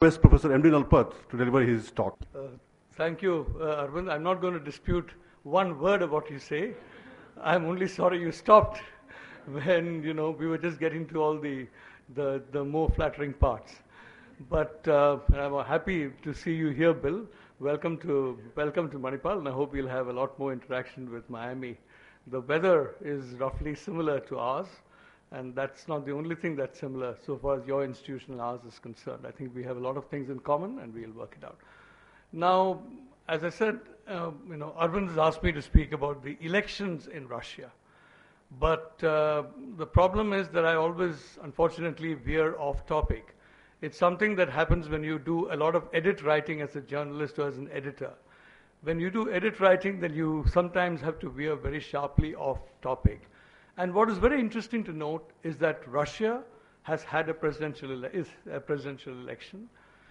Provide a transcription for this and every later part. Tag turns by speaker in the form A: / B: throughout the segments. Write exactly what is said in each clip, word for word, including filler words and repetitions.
A: Request Professor M D Nalpat to deliver his talk.
B: Uh, thank you, uh, Arvind. I'm not going to dispute one word of what you say. I'm only sorry you stopped when, you know, we were just getting to all the, the, the more flattering parts. But uh, I'm happy to see you here, Bill. Welcome to, welcome to Manipal, and I hope you'll have a lot more interaction with Miami. The weather is roughly similar to ours, and that's not the only thing that's similar so far as your institution and ours is concerned. I think we have a lot of things in common, and we'll work it out. Now, as I said, uh, you know, Arvind has asked me to speak about the elections in Russia. But uh, the problem is that I always, unfortunately, veer off topic. It's something that happens when you do a lot of edit writing as a journalist or as an editor. When you do edit writing, then you sometimes have to veer very sharply off topic. And what is very interesting to note is that Russia has had a presidential, ele is a presidential election.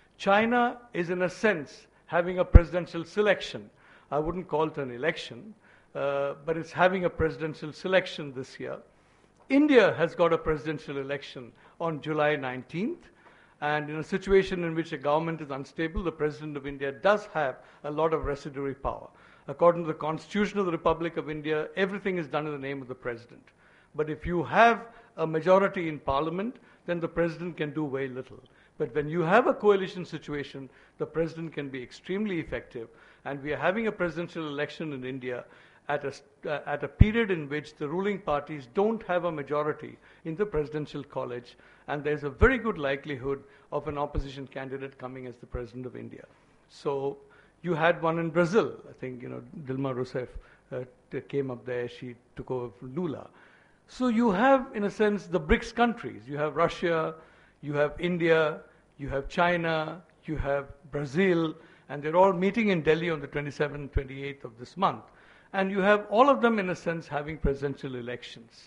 B: China is, in a sense, having a presidential selection. I wouldn't call it an election, uh, but it's having a presidential selection this year. India has got a presidential election on July nineteenth. And in a situation in which a government is unstable, the President of India does have a lot of residuary power. According to the Constitution of the Republic of India, everything is done in the name of the President. But if you have a majority in Parliament, then the President can do very little. But when you have a coalition situation, the President can be extremely effective. And we are having a presidential election in India at a, uh, at a period in which the ruling parties don't have a majority in the presidential college, and there's a very good likelihood of an opposition candidate coming as the President of India. So you had one in Brazil. I think, you know, Dilma Rousseff uh, came up there. She took over from Lula. So you have, in a sense, the BRICS countries. You have Russia, you have India, you have China, you have Brazil, and they're all meeting in Delhi on the twenty-seventh, twenty-eighth of this month. And you have all of them, in a sense, having presidential elections.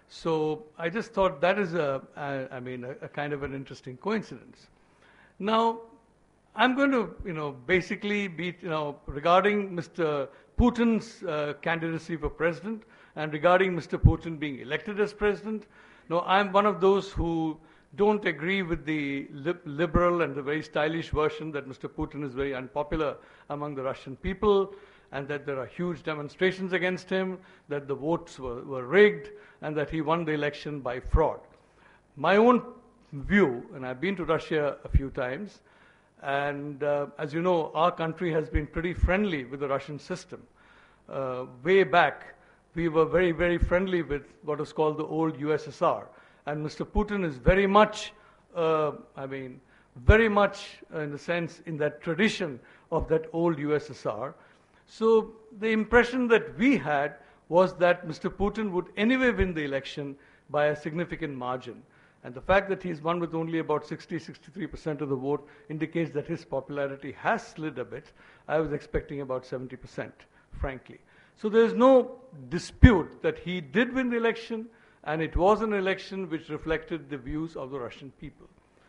B: So I just thought that is a, a I mean, a, a kind of an interesting coincidence. Now, I'm going to, you know, basically be, you know, regarding Mister Putin's uh, candidacy for president and regarding Mister Putin being elected as president. Now, I'm one of those who don't agree with the li liberal and the very stylish version that Mister Putin is very unpopular among the Russian people, and that there are huge demonstrations against him, that the votes were, were rigged, and that he won the election by fraud. My own view, and I've been to Russia a few times, and uh, as you know, our country has been pretty friendly with the Russian system. Uh, way back, we were very, very friendly with what was called the old U S S R. And Mister Putin is very much, uh, I mean, very much uh, in the sense, in that tradition of that old U S S R. So the impression that we had was that Mister Putin would anyway win the election by a significant margin. And the fact that he's won with only about sixty, sixty-three percent of the vote indicates that his popularity has slid a bit. I was expecting about seventy percent, frankly. So there's no dispute that he did win the election, and it was an election which reflected the views of the Russian people.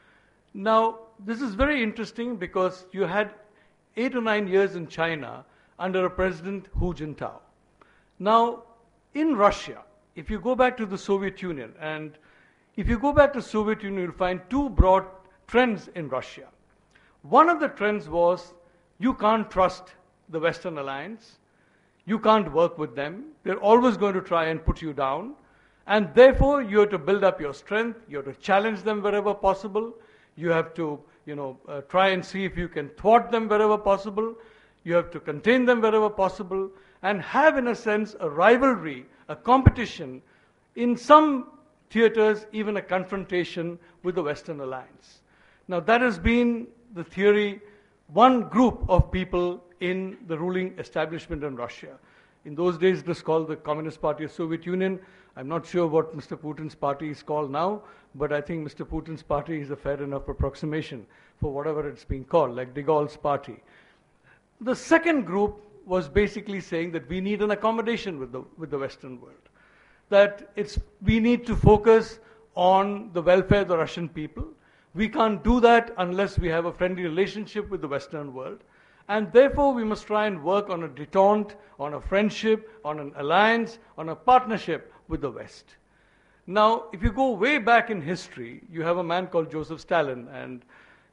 B: Now, this is very interesting because you had eight or nine years in China under a president, Hu Jintao. Now, in Russia, if you go back to the Soviet Union, and if you go back to the Soviet Union, you'll find two broad trends in Russia. One of the trends was you can't trust the Western alliance, you can't work with them, they're always going to try and put you down, and therefore you have to build up your strength, you have to challenge them wherever possible, you have to, you know, uh, try and see if you can thwart them wherever possible, you have to contain them wherever possible, and have, in a sense, a rivalry, a competition, in some theaters, even a confrontation with the Western alliance. Now, that has been the theory, one group of people in the ruling establishment in Russia. In those days, it was called the Communist Party of Soviet Union. I'm not sure what Mister Putin's party is called now, but I think Mister Putin's party is a fair enough approximation for whatever it's being called, like de Gaulle's party. The second group was basically saying that we need an accommodation with the, with the Western world. That it's, we need to focus on the welfare of the Russian people. We can't do that unless we have a friendly relationship with the Western world. And therefore, we must try and work on a détente, on a friendship, on an alliance, on a partnership with the West. Now, if you go way back in history, you have a man called Joseph Stalin, and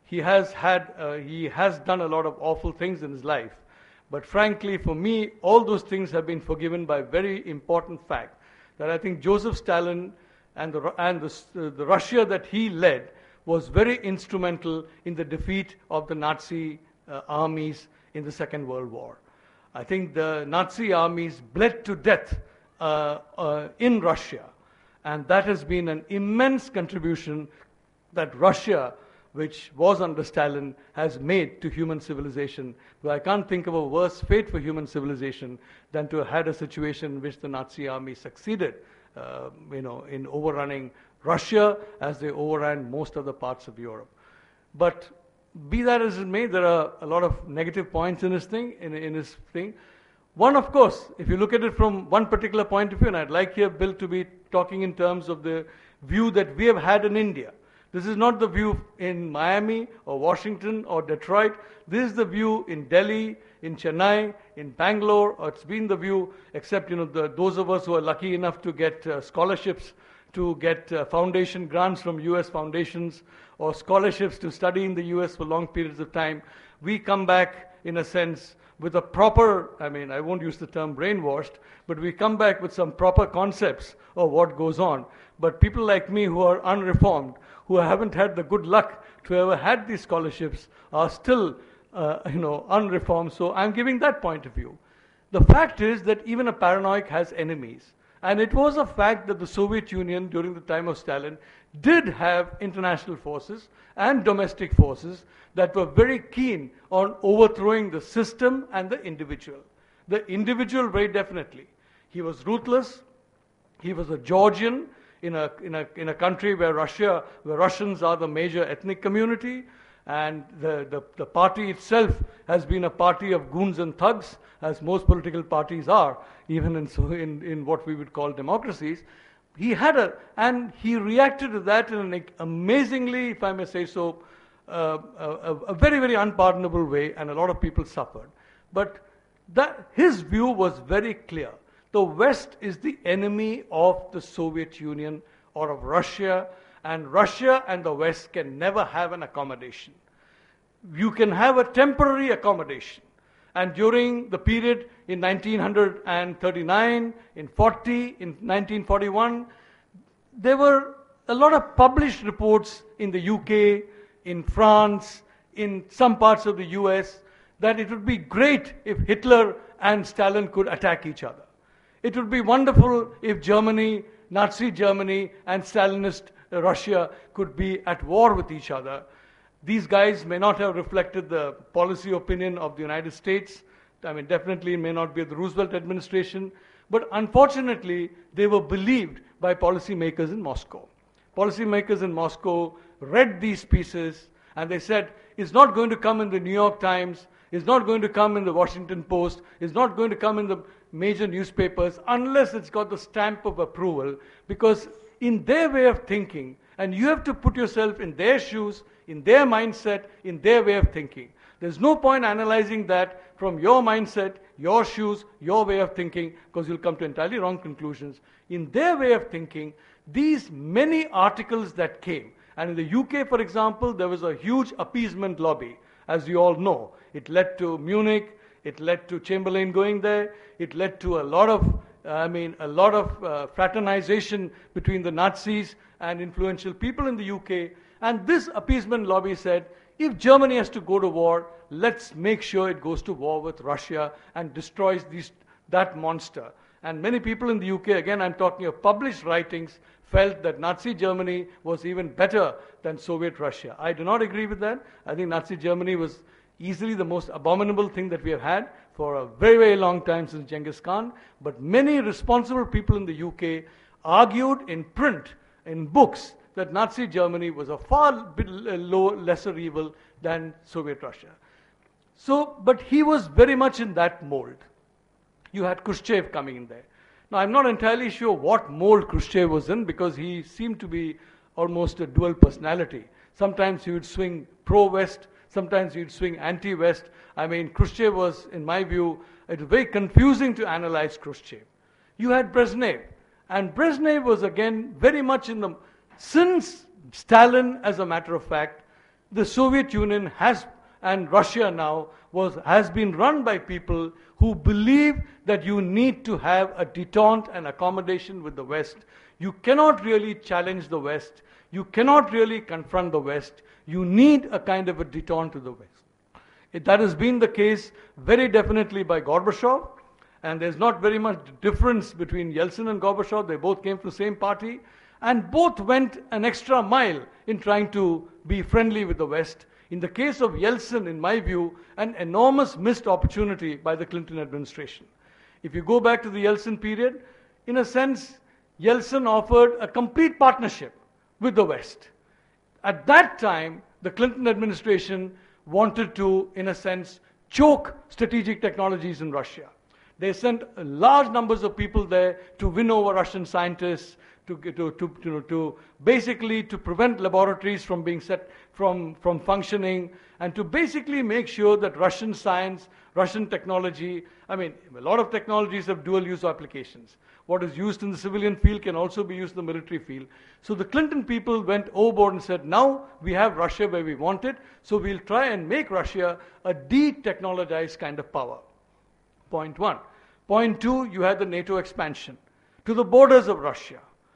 B: he has had, uh, he has done a lot of awful things in his life. But frankly, for me, all those things have been forgiven by a very important fact that I think Joseph Stalin and the, and the, uh, the Russia that he led was very instrumental in the defeat of the Nazi uh, armies in the Second World War. I think the Nazi armies bled to death uh, uh, in Russia, and that has been an immense contribution that Russia, which was under Stalin, has made to human civilization. But I can't think of a worse fate for human civilization than to have had a situation in which the Nazi army succeeded, uh, you know, in overrunning Russia as they overran most other parts of Europe. But be that as it may, there are a lot of negative points in his thing, in, in his thing. One, of course, if you look at it from one particular point of view, and I'd like here Bill to be talking in terms of the view that we have had in India. This is not the view in Miami or Washington or Detroit. This is the view in Delhi, in Chennai, in Bangalore, or it's been the view, except, you know, the, those of us who are lucky enough to get uh, scholarships, to get uh, foundation grants from U S foundations, or scholarships to study in the U S for long periods of time. We come back, in a sense, with a proper, I mean, I won't use the term brainwashed, but we come back with some proper concepts of what goes on. But people like me who are unreformed, who haven't had the good luck to ever had these scholarships, are still, uh, you know, unreformed. So I'm giving that point of view. The fact is that even a paranoid has enemies. And it was a fact that the Soviet Union, during the time of Stalin, did have international forces and domestic forces that were very keen on overthrowing the system and the individual. The individual, very definitely. He was ruthless. He was a Georgian in a, in a, in a country where Russia, where Russians are the major ethnic community. And the, the, the party itself has been a party of goons and thugs, as most political parties are, even in, so in, in what we would call democracies. He had a, and he reacted to that in an amazingly, if I may say so, uh, a, a very, very unpardonable way, and a lot of people suffered. But that, his view was very clear. The West is the enemy of the Soviet Union or of Russia, and Russia and the West can never have an accommodation. You can have a temporary accommodation. And during the period in nineteen thirty-nine, in forty, in nineteen forty-one, there were a lot of published reports in the U K, in France, in some parts of the U S, that it would be great if Hitler and Stalin could attack each other. It would be wonderful if Germany, Nazi Germany, and Stalinist Russia could be at war with each other. These guys may not have reflected the policy opinion of the United States. I mean, definitely may not be the Roosevelt administration. But unfortunately, they were believed by policymakers in Moscow. Policymakers in Moscow read these pieces and they said, it's not going to come in the New York Times, it's not going to come in the Washington Post, it's not going to come in the major newspapers unless it's got the stamp of approval, because in their way of thinking, and you have to put yourself in their shoes, in their mindset, in their way of thinking. There's no point analyzing that from your mindset, your shoes, your way of thinking, because you'll come to entirely wrong conclusions. In their way of thinking, these many articles that came, and in the U K, for example, there was a huge appeasement lobby, as you all know. It led to Munich, it led to Chamberlain going there, it led to a lot of, I mean, a lot of uh, fraternization between the Nazis and influential people in the U K. And this appeasement lobby said, if Germany has to go to war, let's make sure it goes to war with Russia and destroys these, that monster. And many people in the U K, again I'm talking of published writings, felt that Nazi Germany was even better than Soviet Russia. I do not agree with that. I think Nazi Germany was easily the most abominable thing that we have had for a very, very long time since Genghis Khan. But many responsible people in the U K argued in print, in books, that Nazi Germany was a far bit low, lesser evil than Soviet Russia. So, but he was very much in that mold. You had Khrushchev coming in there. Now, I'm not entirely sure what mold Khrushchev was in, because he seemed to be almost a dual personality. Sometimes he would swing pro-West, sometimes he would swing anti-West. I mean, Khrushchev was, in my view, it was very confusing to analyze Khrushchev. You had Brezhnev, and Brezhnev was again very much in the, since Stalin, as a matter of fact, the Soviet Union has, and Russia now, was, has been run by people who believe that you need to have a detente and accommodation with the West. You cannot really challenge the West. You cannot really confront the West. You need a kind of a detente to the West. It, that has been the case very definitely by Gorbachev, and there's not very much difference between Yeltsin and Gorbachev. They both came from the same party, and both went an extra mile in trying to be friendly with the West. In the case of Yeltsin, in my view, an enormous missed opportunity by the Clinton administration. If you go back to the Yeltsin period, in a sense, Yeltsin offered a complete partnership with the West. At that time, the Clinton administration wanted to, in a sense, choke strategic technologies in Russia. They sent large numbers of people there to win over Russian scientists, to, to, to, to, to basically to prevent laboratories from being set, from, from functioning, and to basically make sure that Russian science, Russian technology, I mean, a lot of technologies have dual use applications. What is used in the civilian field can also be used in the military field. So the Clinton people went overboard and said, now we have Russia where we want it, so we'll try and make Russia a de-technologized kind of power. Point one. Point two, you had the NATO expansion to the borders of Russia.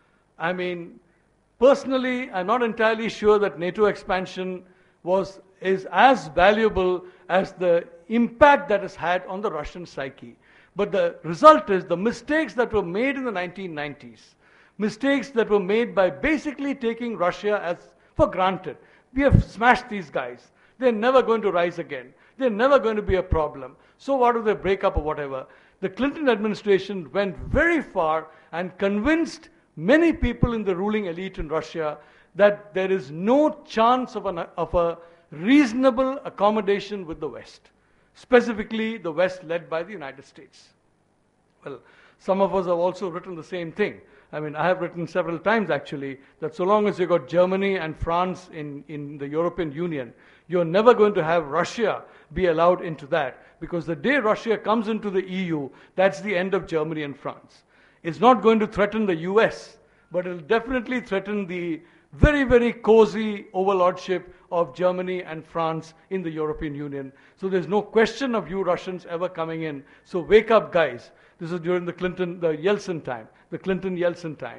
B: I mean, personally, I'm not entirely sure that NATO expansion was, is as valuable as the impact that it's had on the Russian psyche. But the result is the mistakes that were made in the nineteen nineties, mistakes that were made by basically taking Russia as for granted. We have smashed these guys. They're never going to rise again. They're never going to be a problem. So what if they break up or whatever? The Clinton administration went very far and convinced many people in the ruling elite in Russia that there is no chance of, an, of a reasonable accommodation with the West, specifically the West led by the United States. Well, some of us have also written the same thing. I mean, I have written several times actually that so long as you got Germany and France in, in the European Union, you're never going to have Russia be allowed into that, because the day Russia comes into the E U, that's the end of Germany and France. It's not going to threaten the U S, but it'll definitely threaten the very, very cozy overlordship of Germany and France in the European Union. So there's no question of you Russians ever coming in. So wake up, guys. This is during the Clinton, the Yeltsin time, the Clinton-Yeltsin time.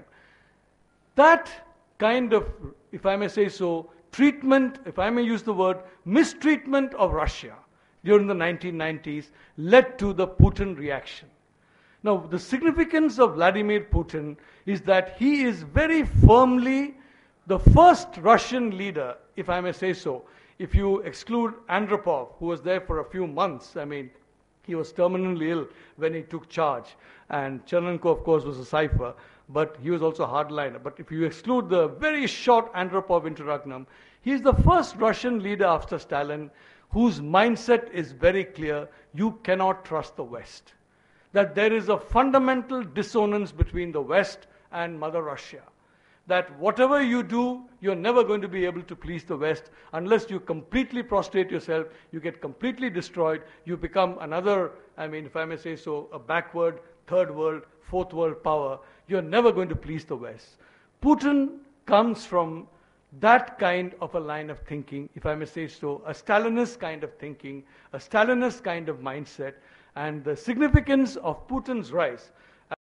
B: That kind of, if I may say so, treatment, if I may use the word, mistreatment of Russia during the nineteen nineties led to the Putin reaction. Now, the significance of Vladimir Putin is that he is very firmly the first Russian leader, if I may say so. If you exclude Andropov, who was there for a few months, I mean, he was terminally ill when he took charge. And Chernenko, of course, was a cipher, but he was also a hardliner. But if you exclude the very short Andropov interregnum, he is the first Russian leader after Stalin whose mindset is very clear: you cannot trust the West. That there is a fundamental dissonance between the West and Mother Russia. That whatever you do, you're never going to be able to please the West unless you completely prostrate yourself, you get completely destroyed, you become another, I mean, if I may say so, a backward, third world, fourth world power. You're never going to please the West. Putin comes from that kind of a line of thinking, if I may say so, a Stalinist kind of thinking, a Stalinist kind of mindset. And the significance of Putin's rise